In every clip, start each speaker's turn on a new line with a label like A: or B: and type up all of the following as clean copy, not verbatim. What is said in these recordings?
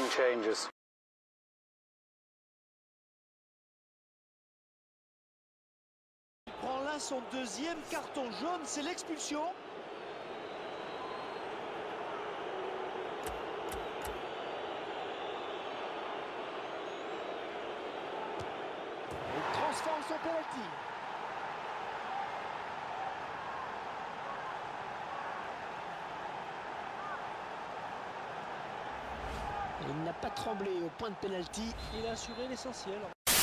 A: changes.
B: Il prend là son deuxième carton jaune, c'est l'expulsion. Il transforme son penalty. Il n'a pas tremblé au point de penalty. Il a assuré l'essentiel.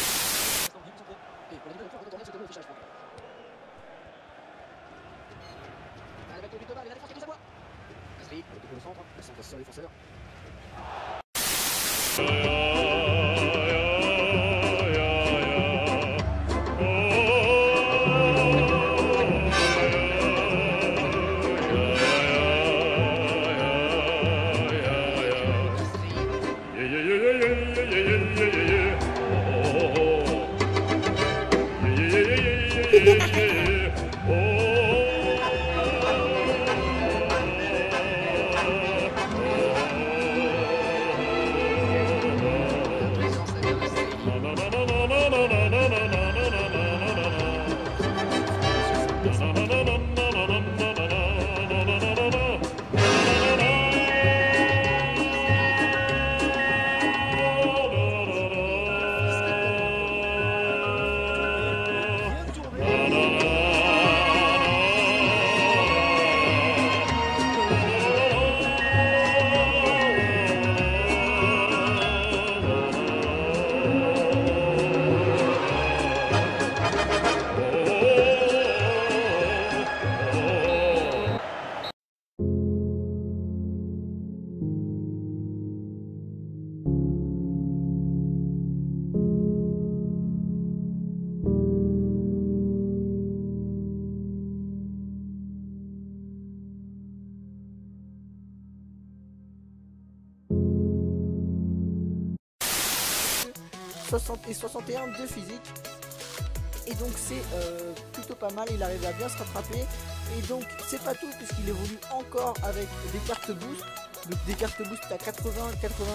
C: Et 61 de physique, et donc c'est plutôt pas mal. Il arrive à bien se rattraper, et donc c'est pas tout puisqu'il évolue encore avec des cartes boost, donc des cartes boost à 80, 81